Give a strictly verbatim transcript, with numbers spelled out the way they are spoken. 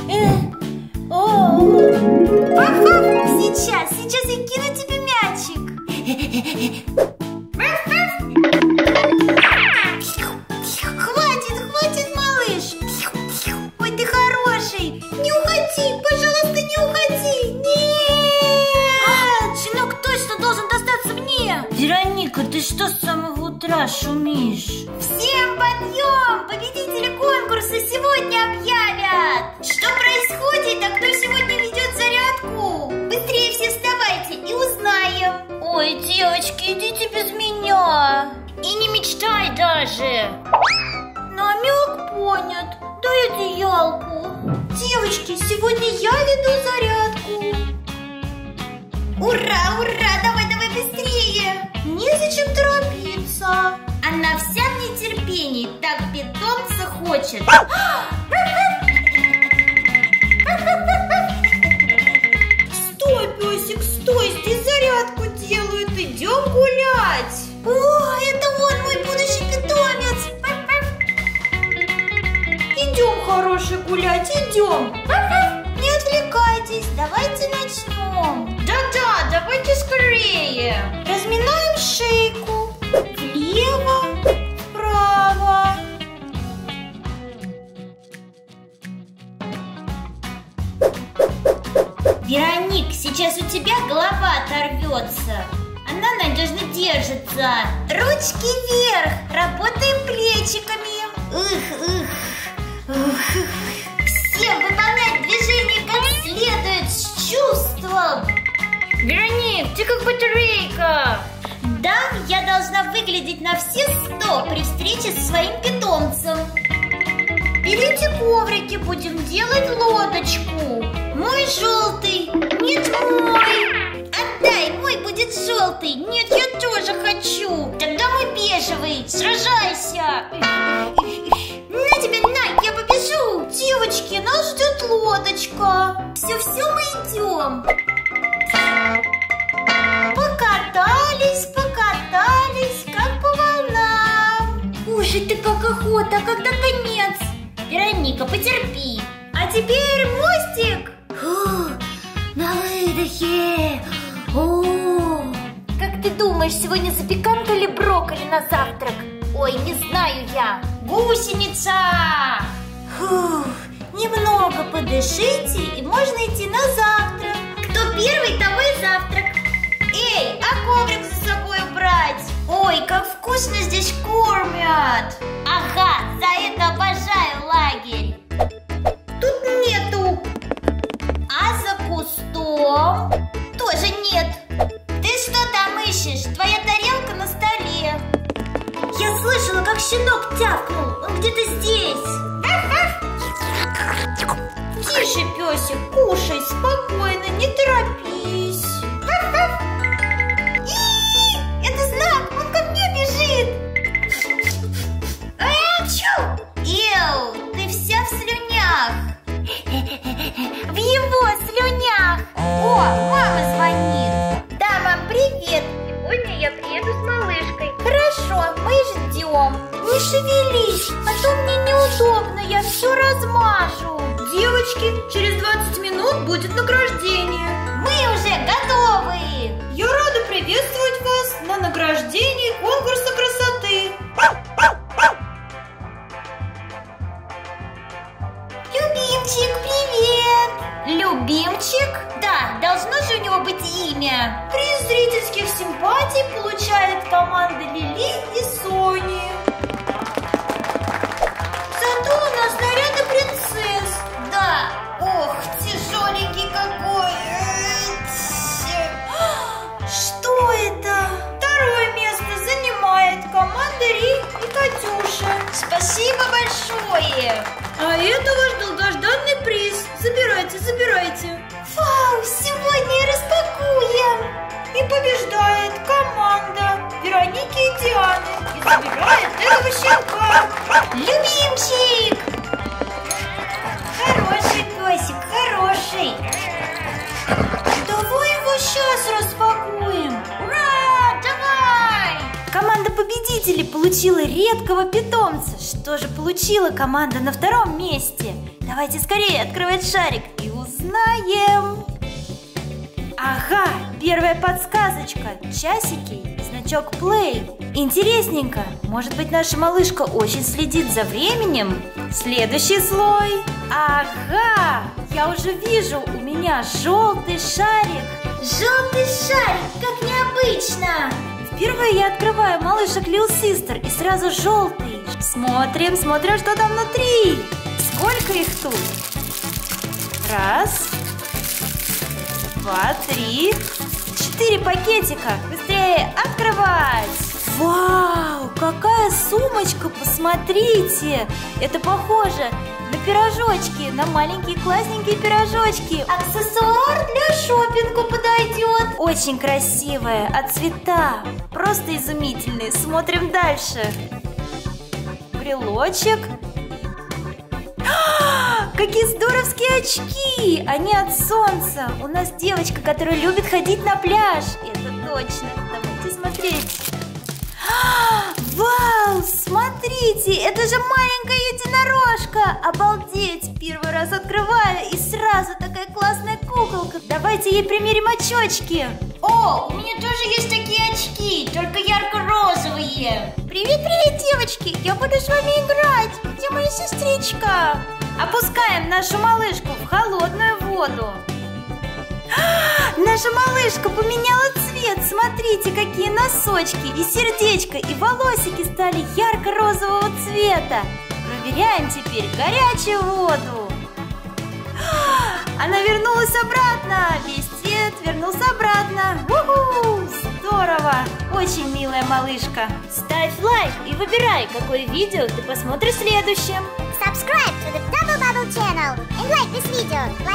Сейчас, сейчас я кину тебе мячик. Хватит, хватит, малыш. Ой, ты хороший. Не уходи, пожалуйста, не уходи. Нет! Щенок точно должен достаться мне. Вероника, ты что с самого утра шумишь? Всем подъем! Победители конкурса сегодня объявят. Что происходит, а кто сегодня ведет зарядку? Быстрее все вставайте и узнаем. Ой, девочки, идите без меня. И не мечтай даже. Намек понят. Дай одеялку. Девочки, сегодня я веду зарядку. Ура, ура, давай, давай быстрее. Незачем торопиться. Она вся в нетерпении, так питомца хочет. Стой, песик, стой, здесь зарядку делают, идем гулять. О, это он, мой будущий питомец. Идем, хороший, гулять, идем. Не отвлекайтесь, давайте начнем. Да-да, давайте скорее. Разминаем шейку. Влево, вправо. Вероник, сейчас у тебя голова оторвется. Она надежно держится. Ручки вверх, работаем плечиками. Ух, ух, ух. Всем выполнять движение как следует, с чувством. Вероник, ты как батарейка. Да, я должна выглядеть на все сто при встрече со своим питомцем. Берите коврики, будем делать лодочку. Мой желтый, нет мой. Отдай, мой будет желтый. Нет, я тоже хочу. Тогда мой бежевый, сражайся. На тебе, на, я побежу. Девочки, нас ждет лодочка. Все-все, мы идем. Покатались, покатались, как по волнам. Слушай, ты как охота, а когда конец? Вероника, потерпи. А теперь мостик. Фу, на выдохе. О, как ты думаешь, сегодня запеканка или брокколи на завтрак? Ой, не знаю я. Гусеница. Фу, немного подышите, и можно идти на завтрак. Кто первый, того и завтрак. Эй, а коврик за собой убрать? Ой, как вкусно здесь кормят. Ага, за это обожаю лагерь. Тут нету. А за кустом тоже нет. Ты что там ищешь? Твоя тарелка на столе. Я слышала, как щенок тявкнул. Он где-то здесь. Тише, песик, кушай спокойно, не торопись. Это знак, он ко мне бежит. Ачу! Эу, ты вся в слюнях. В его слюнях. О, мама звонит. Да, мам, привет. Сегодня я приеду с малышкой. Хорошо, мы ждем. Не шевелись, а то мне неудобно, я все размажу. Девочки, через двадцать минут будет награждение. Мы уже готовы. Я рада приветствовать вас на награждении конкурса красоты. Любимчик, привет! Любимчик? Да, должно же у него быть имя. Приз зрительских симпатий получает команда Лили и Сони. Зато у нас наряды принцесс. Да, ох, тяжеленький какой. Что это? Второе место занимает команда Ри и Катюша. Спасибо большое. А это ваш долгожданный приз. Забирайте, забирайте. Вау, сегодня и распакуем. И побеждает команда Вероники и Дианы. И забирает этого щенка. Любимчик. Хороший песик, хороший. Давай его сейчас распакуем. Ура, давай. Команда победителей получила редкого питомца. что же получила команда на втором месте? Давайте скорее открывать шарик и узнаем. Ага, первая подсказочка. Часики и значок Play. Интересненько. Может быть, наша малышка очень следит за временем? Следующий слой. Ага, я уже вижу, у меня желтый шарик. Желтый шарик, как необычно. Впервые я открываю малышек Little Sister и сразу желтый. Смотрим, смотрим, что там внутри. Сколько их тут? Раз, два, три, четыре пакетика. Быстрее открывать. Вау, какая сумочка, посмотрите. Это похоже на пирожочки, на маленькие классненькие пирожочки. Аксессуар для шопинга подойдет. Очень красивая, а цвета просто изумительные. Смотрим дальше. Брелочек. А, какие здоровские очки! Они от солнца. У нас девочка, которая любит ходить на пляж. Это точно. Давайте смотреть. А, вау, смотрите, это же маленькая единорожка. Обалдеть, первый раз открываю и сразу такая классная куколка. Давайте ей примерим очечки. О, у меня тоже есть такие очки, только ярко-розовые. Привет-привет, девочки, я буду с вами играть. Где моя сестричка? Опускаем нашу малышку в холодную воду. А, наша малышка поменяла цвет. Смотрите, какие носочки и сердечко, и волосики стали ярко-розового цвета. Проверяем теперь горячую воду. А, она вернулась обратно. Весь цвет вернулся обратно. У-ху, здорово. Очень милая малышка. Ставь лайк и выбирай, какое видео ты посмотришь следующим. Subscribe to the Double Bubble channel and like this video.